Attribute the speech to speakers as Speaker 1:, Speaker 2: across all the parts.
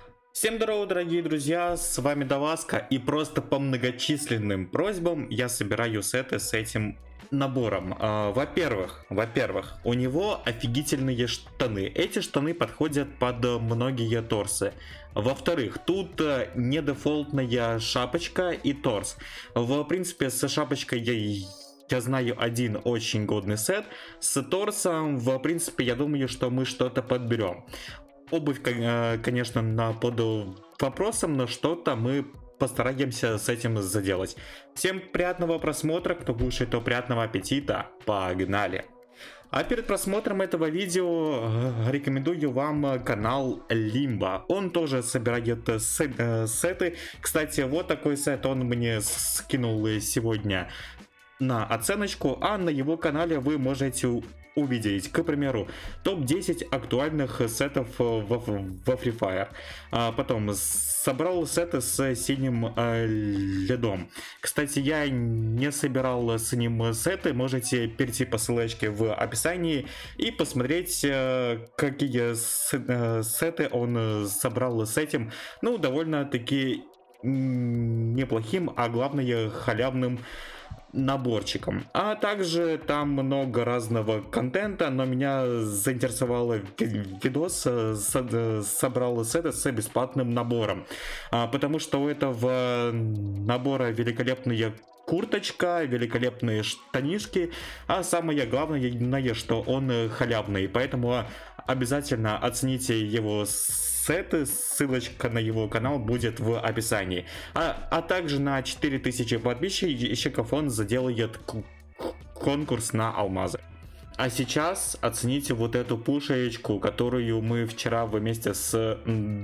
Speaker 1: Всем здорово, дорогие друзья, с вами Даваска, и просто по многочисленным просьбам я собираю сеты с этим набором. Во-первых, у него офигительные штаны. Эти штаны подходят под многие торсы. Во-вторых, тут не дефолтная шапочка и торс. В принципе, с шапочкой я знаю один очень годный сет. С торсом, в принципе, я думаю, что мы что-то подберем. Обувь, конечно, под вопросом, но что-то мы постараемся с этим заделать. Всем приятного просмотра, кто кушает, то приятного аппетита. Погнали! А перед просмотром этого видео рекомендую вам канал Limbo. Он тоже собирает сеты. Кстати, вот такой сет он мне скинул сегодня на оценочку, а на его канале вы можете увидеть, к примеру, топ-10 актуальных сетов во Free Fire. Потом собрал сеты с синим ледом. Кстати, я не собирал с ним сеты, можете перейти по ссылочке в описании и посмотреть, какие сеты он собрал с этим. Ну, довольно-таки неплохим, а главное халявным наборчиком. А также там много разного контента, но меня заинтересовал видос, собрал сеты с бесплатным набором, потому что у этого набора великолепная курточка, великолепные штанишки, а самое главное, что он халявный, поэтому обязательно оцените его сеты, ссылочка на его канал будет в описании. А также на 4000 подписчиков он заделает конкурс на алмазы. А сейчас оцените вот эту пушечку, которую мы вчера вместе с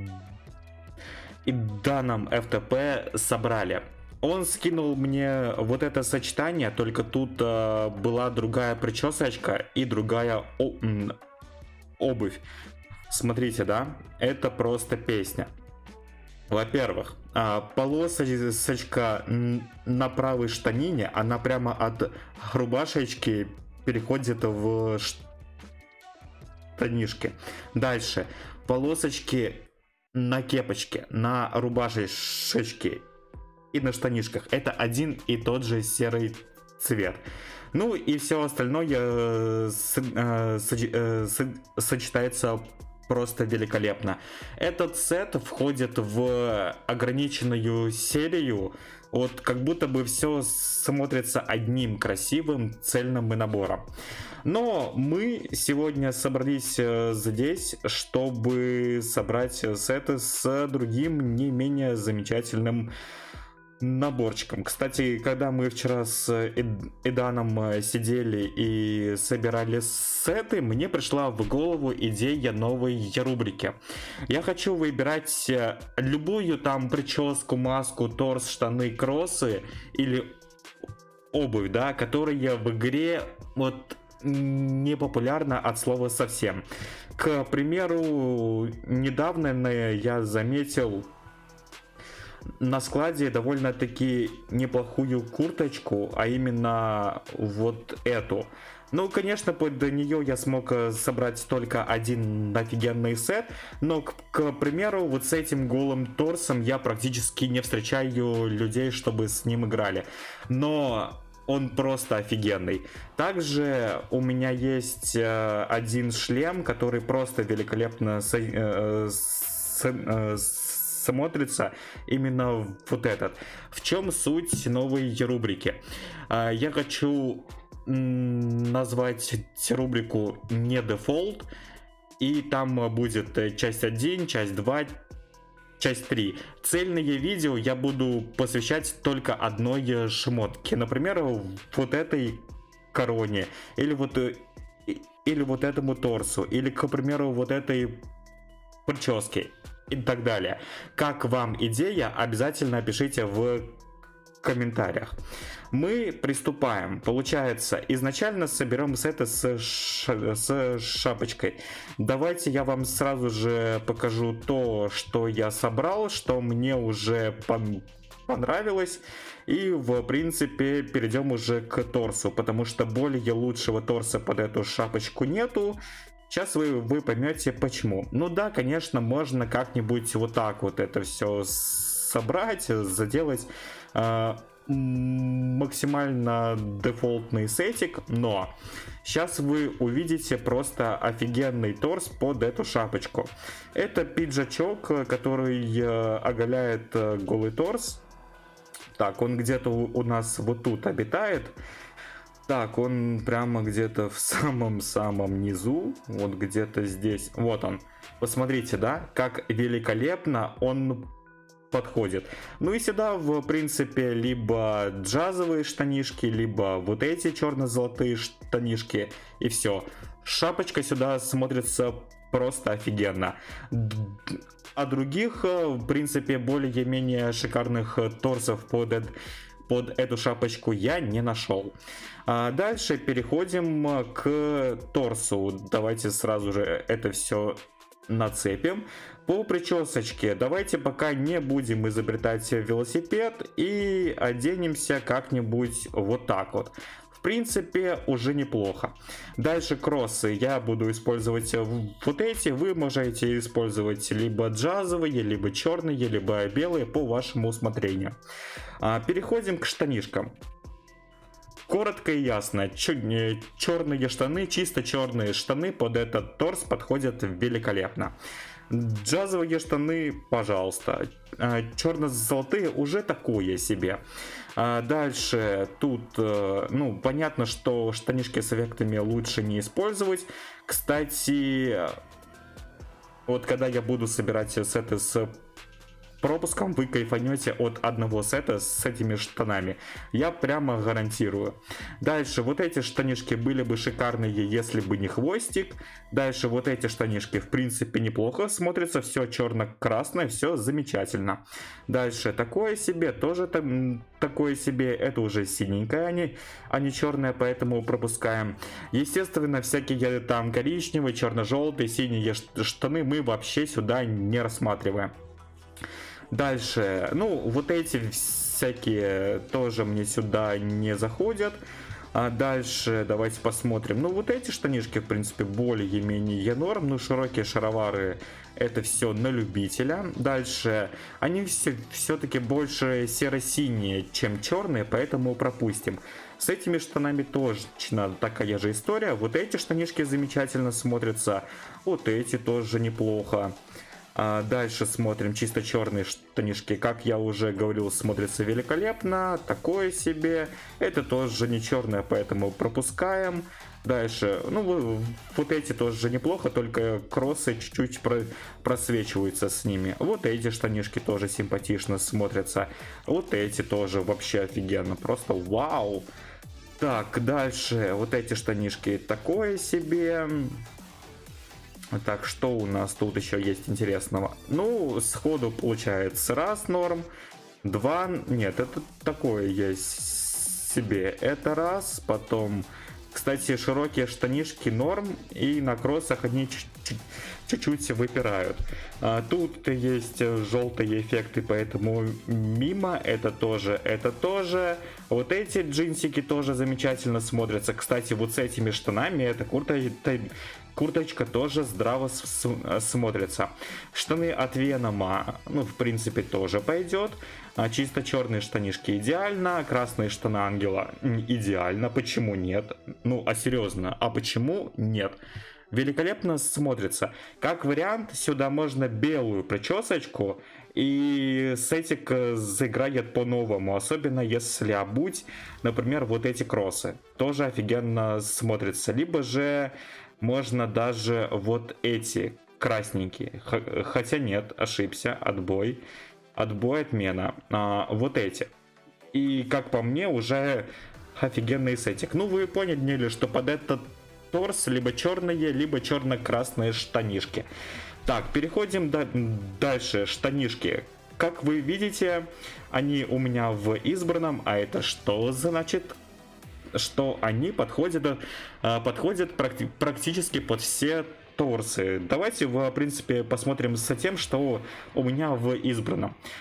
Speaker 1: Иданом FTP собрали. Он скинул мне вот это сочетание, только тут была другая причесочка и другая обувь. Смотрите, да, это просто песня. Во-первых, полосочка на правой штанине, она прямо от рубашечки переходит в штанишки. Дальше, полосочки на кепочке, на рубашечке и на штанишках. Это один и тот же серый цвет. Ну и все остальное сочетается просто великолепно. Этот сет входит в ограниченную серию. Вот как будто бы все смотрится одним красивым цельным набором. Но мы сегодня собрались здесь, чтобы собрать сеты с другим не менее замечательным наборчиком. Кстати, когда мы вчера с Иданом сидели и собирали сеты, мне пришла в голову идея новой рубрики. Я хочу выбирать любую там прическу, маску, торс, штаны, кроссы или обувь, да, которая в игре вот не популярна от слова совсем. К примеру, недавно я заметил на складе довольно-таки неплохую курточку, а именно вот эту. Ну, конечно, под нее я смог собрать только один офигенный сет, но, к примеру, вот с этим голым торсом я практически не встречаю людей, чтобы с ним играли. Но он просто офигенный. Также у меня есть один шлем, который просто великолепно смотрится, именно вот этот. В чем суть новой рубрики? Я хочу назвать рубрику не дефолт, и там будет часть 1, часть 2, часть 3. Цельные видео я буду посвящать только одной шмотке, например, вот этой короне, или вот этому торсу, или, к примеру, вот этой прическе и так далее. Как вам идея, обязательно пишите в комментариях. Мы приступаем. Получается, изначально соберем сеты с шапочкой. Давайте я вам сразу же покажу то, что я собрал, что мне уже понравилось. И в принципе перейдем уже к торсу, потому что более лучшего торса под эту шапочку нету. Сейчас вы поймете почему. Ну да, конечно, можно как-нибудь вот так вот это все собрать, заделать максимально дефолтный сетик, но сейчас вы увидите просто офигенный торс под эту шапочку. Это пиджачок, который оголяет голый торс. Так, он где-то у нас вот тут обитает. Так, он прямо где-то в самом-самом низу, вот где-то здесь. Вот он. Посмотрите, да, как великолепно он подходит. Ну и сюда, в принципе, либо джазовые штанишки, либо вот эти черно-золотые штанишки, и все. Шапочка сюда смотрится просто офигенно. А других, в принципе, более-менее шикарных торсов под эту шапочку я не нашел. Дальше переходим к торсу. Давайте сразу же это все нацепим. По причесочке давайте пока не будем изобретать велосипед и оденемся как-нибудь вот так вот. В принципе, уже неплохо. Дальше кроссы. Я буду использовать вот эти. Вы можете использовать либо джазовые, либо черные, либо белые по вашему усмотрению. Переходим к штанишкам. Коротко и ясно. Черные штаны, чисто черные штаны под этот торс подходят великолепно. Джазовые штаны, пожалуйста. Черно-золотые уже такое себе. Дальше тут, ну, понятно, что штанишки с эффектами лучше не использовать. Кстати, вот когда я буду собирать сеты с пропуском, вы кайфанете от одного сета с этими штанами. Я прямо гарантирую. Дальше, вот эти штанишки были бы шикарные, если бы не хвостик. Дальше, вот эти штанишки, в принципе, неплохо смотрятся. Все черно-красное, все замечательно. Дальше, такое себе, тоже такое себе. Это уже синенькое, а не черное, поэтому пропускаем. Естественно, всякие там коричневые, черно-желтые, синие штаны мы вообще сюда не рассматриваем. Дальше, ну, вот эти всякие тоже мне сюда не заходят. А дальше давайте посмотрим. Ну, вот эти штанишки, в принципе, более-менее норм. Ну, широкие шаровары, это все на любителя. Дальше, они все-таки больше серо-синие, чем черные, поэтому пропустим. С этими штанами тоже такая же история. Вот эти штанишки замечательно смотрятся. Вот эти тоже неплохо. Дальше смотрим чисто черные штанишки. Как я уже говорил, смотрится великолепно. Такое себе. Это тоже не черное, поэтому пропускаем. Дальше, ну, вот эти тоже неплохо, только кроссы чуть-чуть просвечиваются с ними. Вот эти штанишки тоже симпатично смотрятся. Вот эти тоже вообще офигенно. Просто вау. Так, дальше. Вот эти штанишки такое себе. Так, что у нас тут еще есть интересного? Ну, сходу получается раз норм, два, нет, это такое есть себе, это раз, потом, кстати, широкие штанишки норм, и на кроссах они чуть-чуть выпирают. Тут есть желтые эффекты, поэтому мимо, это тоже, это тоже. Вот эти джинсики тоже замечательно смотрятся. Кстати, вот с этими штанами эта курточка тоже здраво смотрится. Штаны от Венома, ну, в принципе, тоже пойдет. Чисто черные штанишки идеально. Красные штаны Ангела идеально. Почему нет? Ну, а серьезно, а почему нет? Великолепно смотрится. Как вариант, сюда можно белую причесочку, и сетик заиграет по-новому. Особенно если обуть, например, вот эти кроссы. Тоже офигенно смотрится. Либо же можно даже вот эти красненькие. Хотя нет, ошибся, отбой. Отбой, отмена. Вот эти. И как по мне, уже офигенный сетик. Ну, вы поняли, что под этот торс либо черные, либо черно-красные штанишки. Так, переходим дальше. Штанишки. Как вы видите, они у меня в избранном. А это что значит? Что они подходят практически под все торсы. Давайте, в принципе, посмотрим с тем, что у меня в избранном.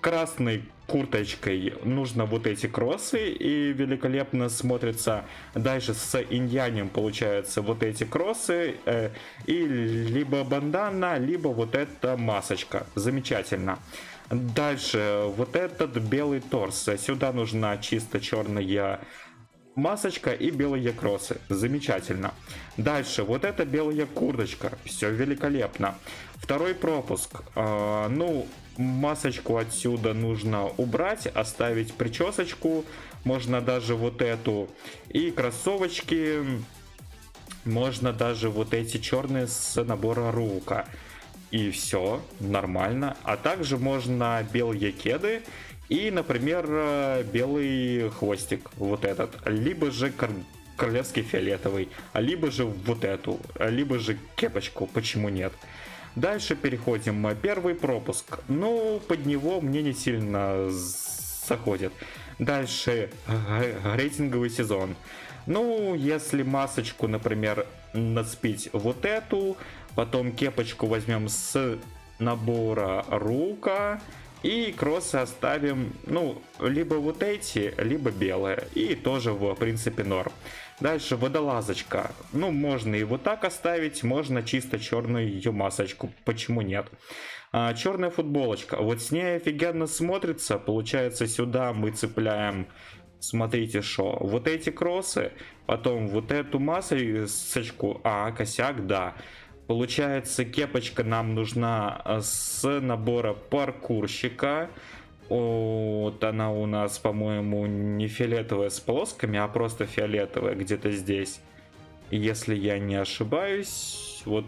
Speaker 1: красной курточкой нужно вот эти кроссы, и великолепно смотрится. Дальше с иньянем получается вот эти кроссы, и либо бандана, либо вот эта масочка. Замечательно. Дальше вот этот белый торс. Сюда нужна чисто черная масочка и белые кроссы. Замечательно. Дальше вот эта белая курточка. Все великолепно. Второй пропуск. Ну, масочку отсюда нужно убрать, оставить причесочку. Можно даже вот эту. И кроссовочки. Можно даже вот эти черные с набора рука. И все нормально. А также можно белые кеды и, например, белый хвостик, вот этот. Либо же королевский фиолетовый, либо же вот эту, либо же кепочку, почему нет. Дальше переходим. Первый пропуск. Ну, под него мне не сильно заходит. Дальше рейтинговый сезон. Ну, если масочку, например, нацепить вот эту, потом кепочку возьмем с набора рука, и кроссы оставим, ну, либо вот эти, либо белые. И тоже, в принципе, норм. Дальше водолазочка. Ну, можно и вот так оставить, можно чисто черную ее масочку. Почему нет? Черная футболочка. Вот с ней офигенно смотрится. Получается, сюда мы цепляем, смотрите, что вот эти кроссы, потом вот эту масочку, косяк, да. Получается, кепочка нам нужна с набора паркурщика. Вот она у нас, по-моему, не фиолетовая с полосками, а просто фиолетовая где-то здесь. Если я не ошибаюсь, вот,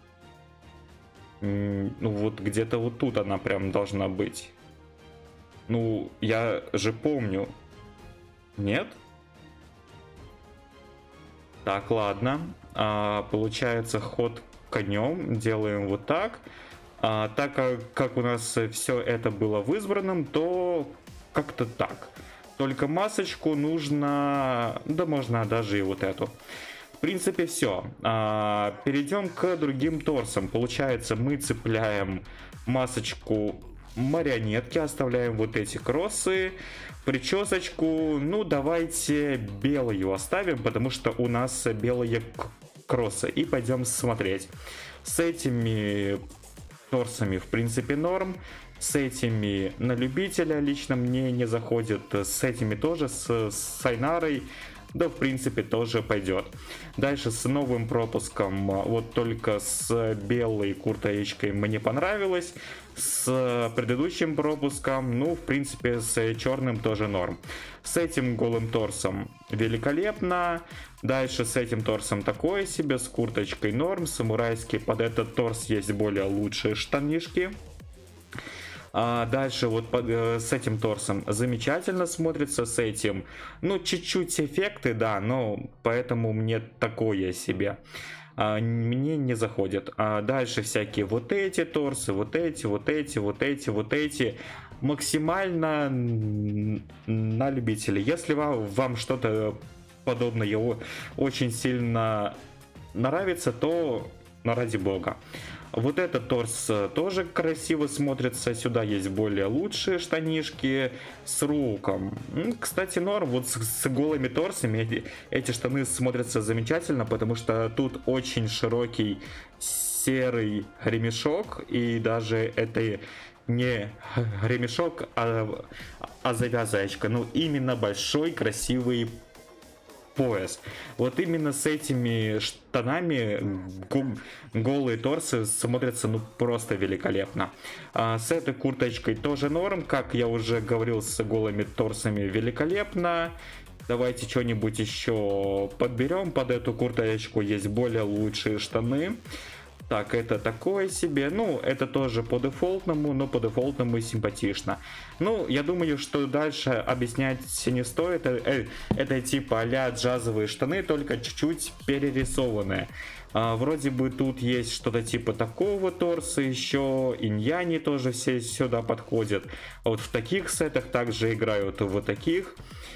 Speaker 1: ну вот где-то вот тут она прям должна быть. Ну, я же помню. Нет? Так, ладно. Получается, ход конем. Делаем вот так. Так как у нас все это было в избранном, то как-то так. Только масочку нужно... Да можно даже и вот эту. В принципе, все. Перейдем к другим торсам. Получается, мы цепляем масочку марионетки, оставляем вот эти кроссы. Причесочку, ну давайте белую оставим, потому что у нас белые кроссы. И пойдем смотреть. С этими торсами в принципе норм. С этими на любителя лично мне не заходит. С этими тоже, с Сайнарой, да в принципе тоже пойдет. Дальше с новым пропуском, вот только с белой курточкой мне понравилось. С предыдущим пропуском, ну в принципе с черным тоже норм. С этим голым торсом великолепно. Дальше с этим торсом такое себе, с курточкой норм. Самурайский под этот торс есть более лучшие штанишки. Дальше вот с этим торсом замечательно смотрится, с этим, ну, чуть-чуть эффекты, да, но поэтому мне такое себе. Мне не заходит. Дальше всякие вот эти торсы, вот эти, вот эти, вот эти, вот эти. Максимально на любителей. Если вам что-то подобное очень сильно нравится, то ради бога. Вот этот торс тоже красиво смотрится. Сюда есть более лучшие штанишки с руком. Кстати, норм. Вот с голыми торсами эти штаны смотрятся замечательно, потому что тут очень широкий серый ремешок. И даже это не ремешок, а завязочка. Ну, именно большой красивый пояс. Вот именно с этими штанами голые торсы смотрятся ну просто великолепно. С этой курточкой тоже норм, как я уже говорил, с голыми торсами великолепно. Давайте что-нибудь еще подберем под эту курточку, есть более лучшие штаны. Так, это такое себе. Ну, это тоже по дефолтному, но по дефолтному симпатично. Ну, я думаю, что дальше объяснять не стоит. Это типа а-ля джазовые штаны, только чуть-чуть перерисованные. Вроде бы тут есть что-то типа такого торса еще. Иньяни тоже все сюда подходят. А вот в таких сетах также играют вот таких.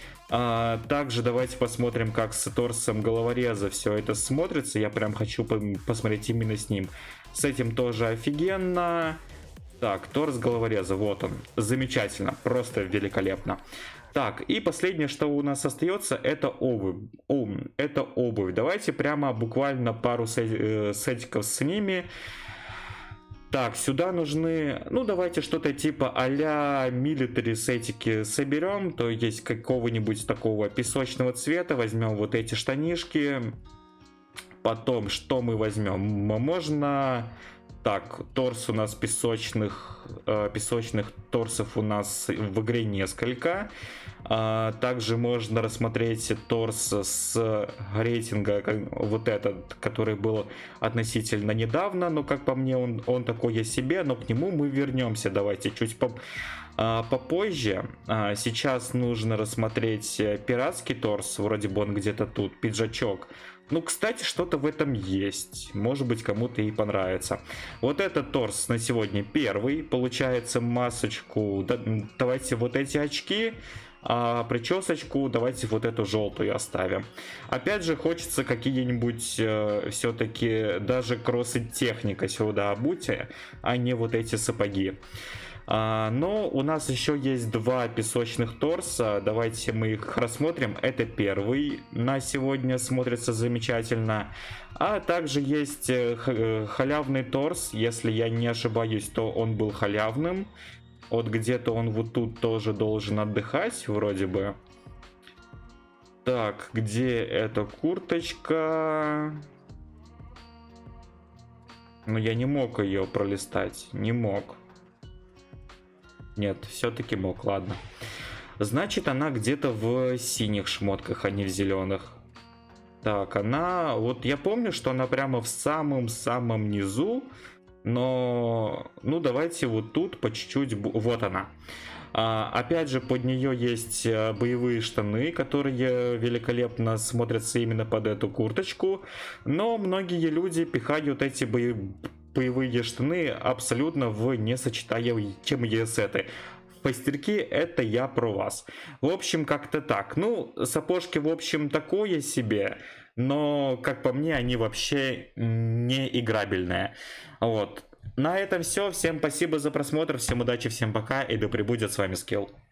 Speaker 1: Также давайте посмотрим, как с торсом головореза все это смотрится. Я прям хочу посмотреть именно с ним. С этим тоже офигенно. Так, торс головореза, вот он. Замечательно, просто великолепно. Так, и последнее, что у нас остается, это обувь. Это обувь. Давайте прямо буквально пару сетиков с ними. Так, сюда нужны, ну давайте что-то типа а-ля милитари сетики соберем, то есть какого-нибудь такого песочного цвета, возьмем вот эти штанишки. Потом, что мы возьмем? Можно... Так, торс у нас песочных торсов у нас в игре несколько. Также можно рассмотреть торс с рейтинга, вот этот, который был относительно недавно, но как по мне он такой себе, но к нему мы вернемся. Давайте чуть попозже. Сейчас нужно рассмотреть пиратский торс, вроде бы он где-то тут, пиджачок. Ну, кстати, что-то в этом есть. Может быть, кому-то и понравится. Вот этот торс на сегодня первый. Получается масочку. Давайте вот эти очки. А причесочку давайте вот эту желтую оставим. Опять же, хочется какие-нибудь все-таки даже кроссы техника сюда обуйте, а не вот эти сапоги. Но у нас еще есть два песочных торса. Давайте мы их рассмотрим. Это первый на сегодня, смотрится замечательно. А также есть халявный торс. Если я не ошибаюсь, то он был халявным. Вот где-то он вот тут тоже должен отдыхать, вроде бы. Так, где эта курточка? Ну, я не мог ее пролистать. Не мог. Нет, все-таки мог, ладно. Значит, она где-то в синих шмотках, а не в зеленых. Так, она... Вот я помню, что она прямо в самом-самом низу. Но... Ну, давайте вот тут по чуть-чуть... Вот она. Опять же, под нее есть боевые штаны, которые великолепно смотрятся именно под эту курточку. Но многие люди пихают эти боевые штаны абсолютно в несочетаемые сеты. Пастерки, это я про вас. В общем, как-то так. Ну, сапожки, в общем, такое себе. Но, как по мне, они вообще не играбельные. Вот. На этом все. Всем спасибо за просмотр. Всем удачи, всем пока. И да пребудет с вами Скилл.